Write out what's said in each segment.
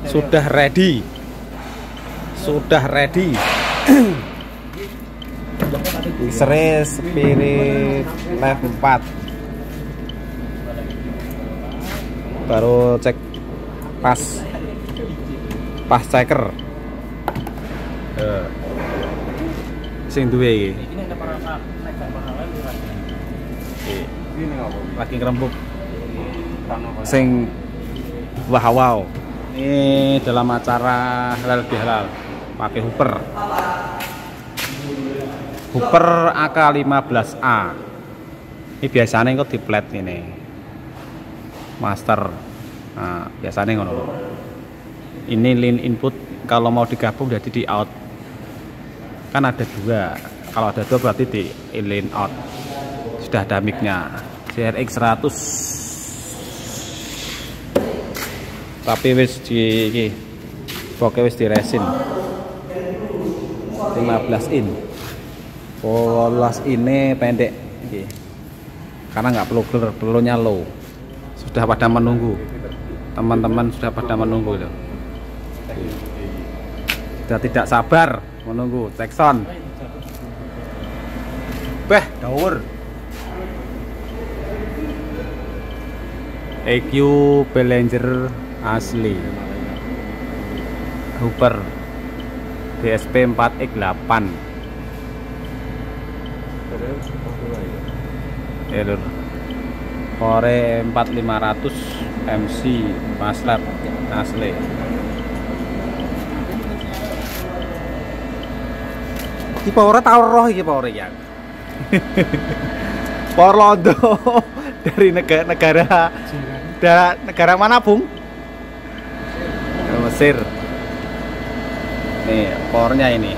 Sudah ready. Mixer Spirit Live 4. Baru cek pas checker. Sing duwe iki. Lagi ngerembuk. Sing wow. Ini dalam acara halal bihalal pakai Hooper AK15A. Ini biasanya kok di plat ini master. Nah, biasanya ngono. Ini line input, kalau mau digabung jadi di out. Kan ada dua. Kalau ada dua berarti di line out. Sudah ada mic-nya. CRX 100. Tapi wis di pokoknya wis di resin 15 in. Polos ini pendek karena nggak perlu gear, perlunya low. Sudah pada menunggu, teman-teman sudah pada menunggu loh. Sudah tidak sabar menunggu cek sound. Daur EQ Behringer asli Hooper DSP 4X8 Error Core 4500 MC Maslab asli. Iki power tau roh iki power ya. Power Londo dari negara mana, Bung? Mesir. Nih, powernya ini.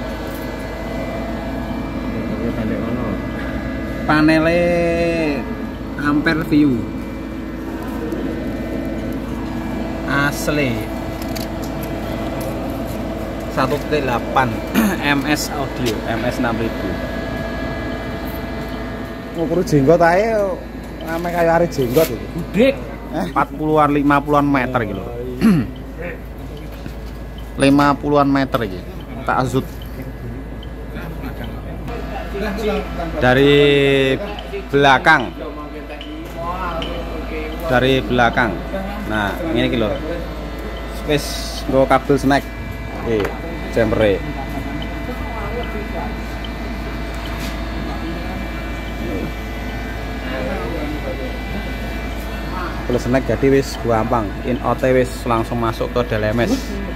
Panelnya Ampere View asli 1.8 MS audio MS 6000. Ngukur jenggot aja ame kayak hari jenggot itu gede 40-an 50-an meter gitu. 50-an meter gitu tak azut. Dari belakang nah ini kilo space go kabel snack jemre kabel snack jadi wis gampang in out wis langsung masuk ke DLMS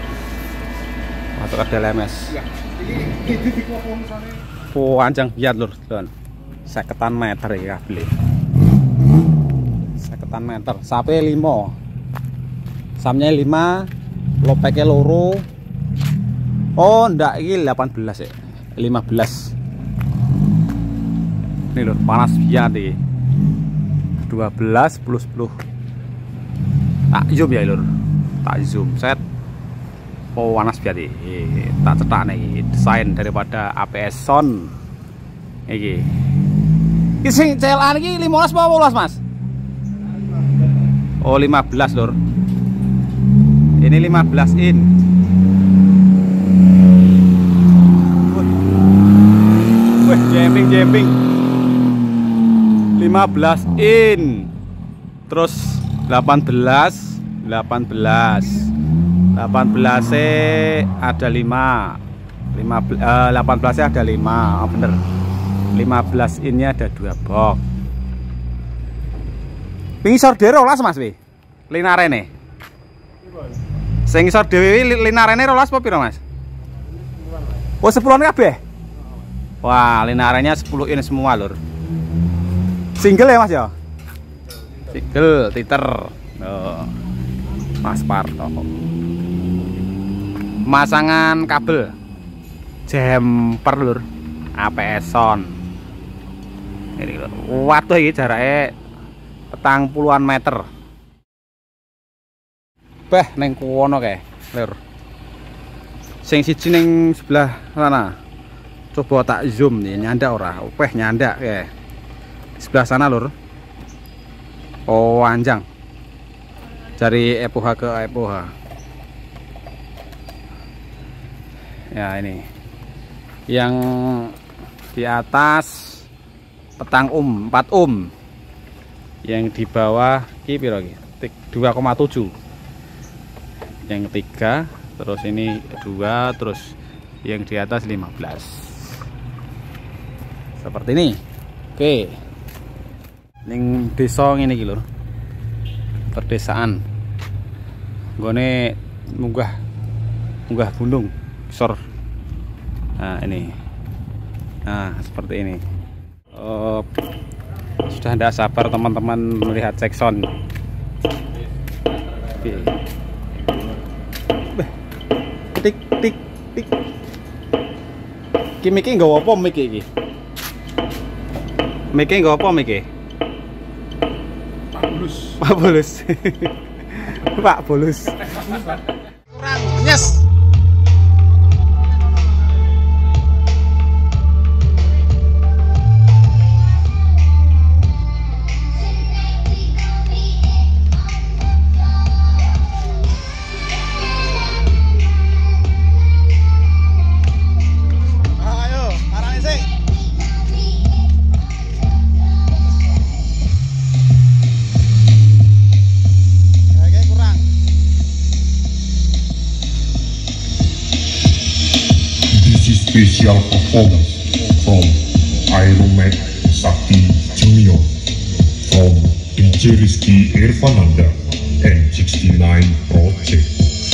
panjang biar lur don 50 meter ya kabel 50 meter sampai 5 samnya 5 lopeknya loro. Oh ndak ini 18 ya 15 ini lur panas biar nih 12 plus 10 tak zoom ya lur tak zoom set. Oh panas biar nih tak cetak nih desain daripada APS Sound ini sing CLA ini 15 apa 18 mas? Oh 15 lur ini 15 in. Jemping 15 in terus 18 ada 5 18 nya ada 5 oh, bener 15 innya ada 2 box pingisor dewe 12 mas wi linarene sing isor dewe linarene 12 apa piro mas? Oh 10-an kabeh? Wah linarenya 10 in semua lur single ya mas ya? Single titer oh. Mas Parto pemasangan kabel jumper lur APS Sound ini lur waduh ini jaraknya 40-an meter neng kuwono kayak lur sing siji ning sebelah sana coba tak zoom nih nyandak ora nyandak kayak di sebelah sana lur. Oh anjang dari epoha ke epoha Ya ini yang di atas petang 4 yang di bawah ki piro ki 2,7, yang 3, terus ini 2, terus yang di atas 15 seperti ini. Oke, ning desa ngene iki lho, perdesaan nggone munggah gunung sor. Nah ini, nah seperti ini. Sudah tidak sabar teman-teman melihat cek sound. Tik tik tik. Ki miki nggawa apa miki iki? Miki nggawa apa miki? Pak Bulus. Pak Bulus. Pak Bulus. Kurang nyes. Special performance from Aeromet Sakti Junior from DJ Rizky Irfananda and 69 Project.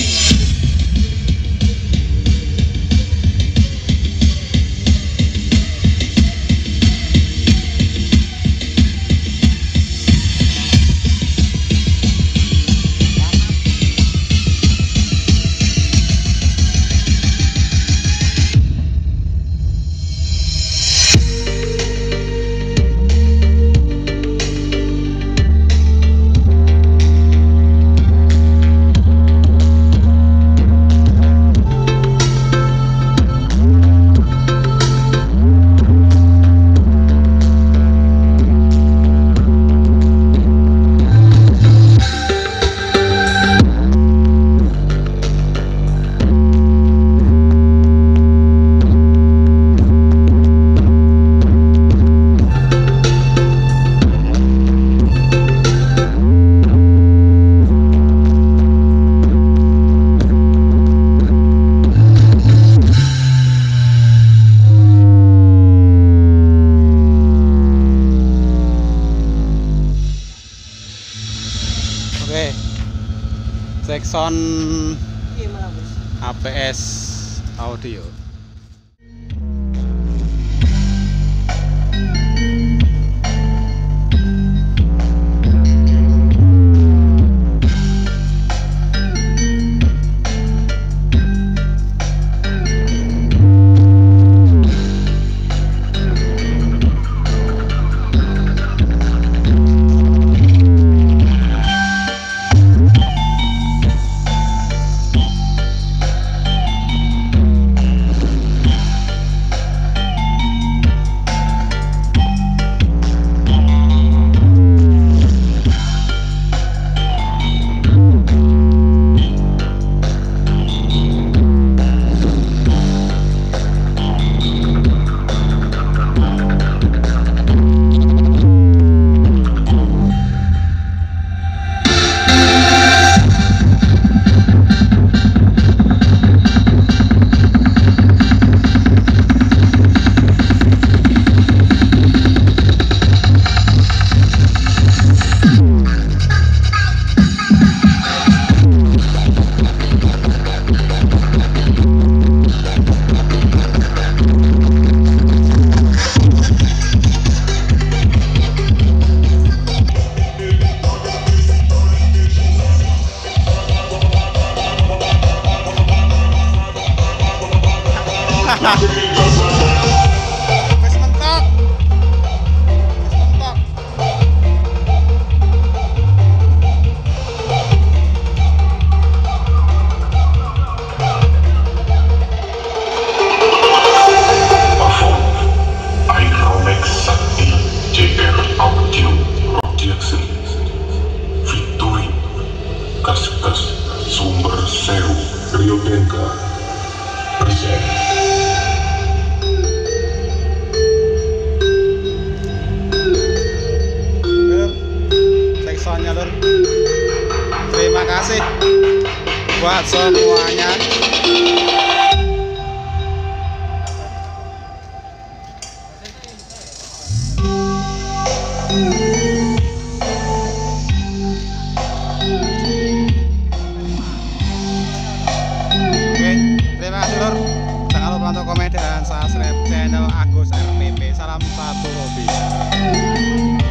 Oke, cek sound APS audio. Sumber Sewu Rio Denka present. semuanya lur. Terima kasih buat semuanya. Oke, terima kasih lur. Jangan lupa untuk komen dan subscribe channel Agus RPP. Salam satu hobi.